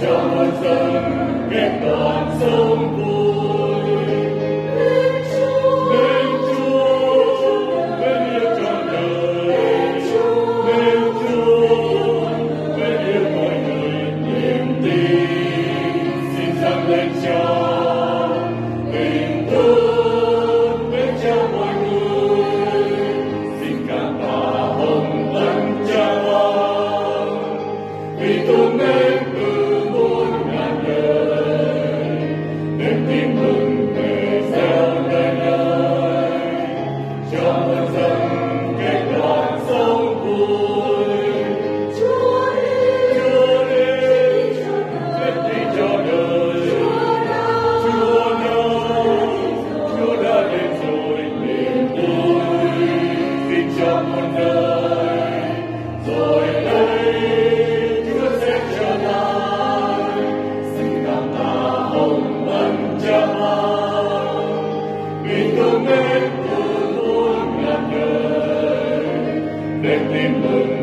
cho muôn dân ghét toàn sống vui. Nên Chúa mến yêu trọn đời, nên Chúa mến yêu mọi người. Niềm tin xin dâng lên cho tình thương đến cho mọi người. Xin cảm tạ hồng ân Cha Con vì tôn nên từ muôn ngàn đời, nên tin mừng về gieo đời đời cho muôn dân kết đoàn sống vui. Chúa đi chết đi cho đời, Chúa đã đến rồi. Niềm vui xin cho muôn đời, rồi đây Chúa sẽ trở lại. Xin cảm tạ hồng ân Cha ban vì thương mến từ muôn ngàn đời, nên tin mừng